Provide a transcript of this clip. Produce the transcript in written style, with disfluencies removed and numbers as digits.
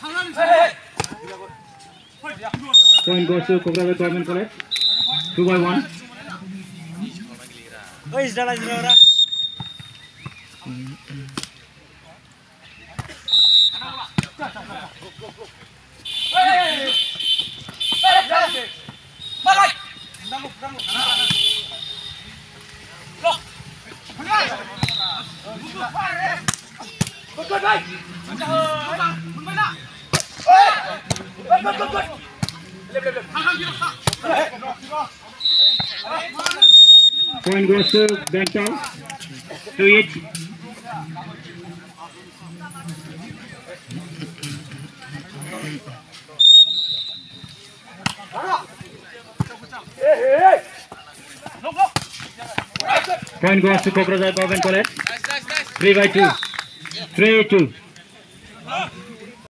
Point goes to Kobrajaya Government College. 2-1. Point goes to Bangkok. 2-8. Point goes to Kobrajaya Government College. 3-2. 3-2.